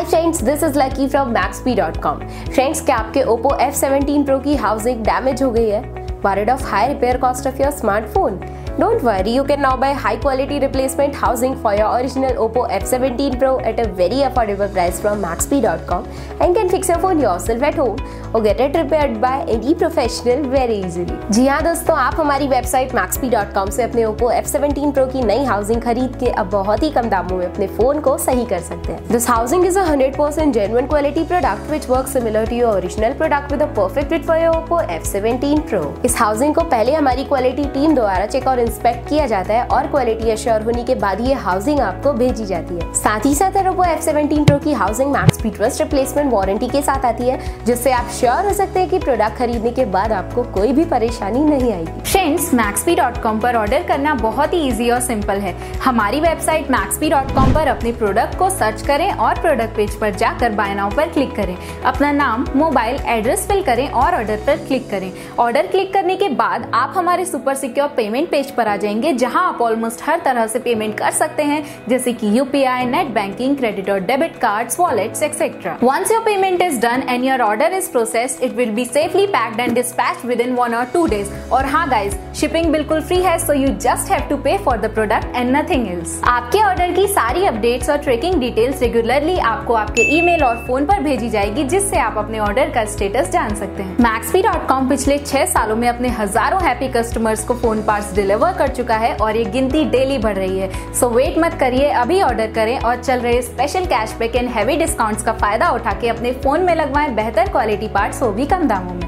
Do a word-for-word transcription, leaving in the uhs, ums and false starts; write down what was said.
Friends, this is Lucky from Maxpe dot com. Friends, क्या आपके Oppo F seventeen Pro की housing damage हो गई है? Worried of high repair cost of your smartphone? Don't worry, you can now buy high quality replacement housing for your original Oppo F seventeen Pro at a very affordable price from maxpy dot com and can fix your phone yourself at home or get it repaired by any professional very easily। जी हाँ दोस्तों, आप हमारी website maxpy dot com से अपने Oppo F seventeen Pro की नई housing खरीद के अब बहुत ही कम दामों में अपने फोन को सही कर सकते हैं। This housing is a one hundred percent genuine quality product which works similar to your original product with a perfect fit for your Oppo F seventeen Pro। इस हाउसिंग को पहले हमारी क्वालिटी टीम द्वारा चेक और inspect किया जाता है और क्वालिटी एश्योर होने के बाद ये हाउसिंग आपको भेजी जाती है। साथ ही साथ Oppo F seventeen Pro की housing Maxpe trust replacement warranty के साथ आती है, जिससे आप श्योर हो सकते हैं कि प्रोडक्ट खरीदने के बाद आपको कोई भी परेशानी नहीं आएगी। फ्रेंड्स, मैक्सपी डॉट कॉम पर ऑर्डर करना बहुत ही इजी और सिंपल है। हमारी वेबसाइट मैक्सपी डॉट कॉम पर अपने प्रोडक्ट को सर्च करें और प्रोडक्ट पेज पर जाकर बाय नाउ पर क्लिक करें। अपना नाम, मोबाइल, एड्रेस फिल करें और ऑर्डर पर क्लिक करें। ऑर्डर क्लिक करने के बाद आप हमारे सुपर सिक्योर पेमेंट पेज पर आ जाएंगे, जहां आप ऑलमोस्ट हर तरह से पेमेंट कर सकते हैं, जैसे कि यूपीआई, नेट बैंकिंग, क्रेडिट और debit cards, wallets etcetera. Once your payment is done and your order is processed, it will be safely packed and dispatched within one or two days। और हाँ guys, shipping बिल्कुल free है, so you just have to pay for the product and nothing else। आपके order की सारी updates और tracking details regularly आपको आपके ईमेल और फोन पर भेजी जाएगी, जिससे आप अपने ऑर्डर का स्टेटस जान सकते हैं। मैक्सपी डॉट कॉम पिछले छह सालों में अपने हजारों हैप्पी कस्टमर्स को फोन पार्ट्स डिलीवर कर चुका है और ये गिनती डेली बढ़ रही है। सो वेट मत करिए, अभी ऑर्डर करें और चल रहे special cashback and heavy discounts का फायदा उठा के अपने फोन में लगवाएं बेहतर क्वालिटी पार्ट्स, वो भी कम दामों में।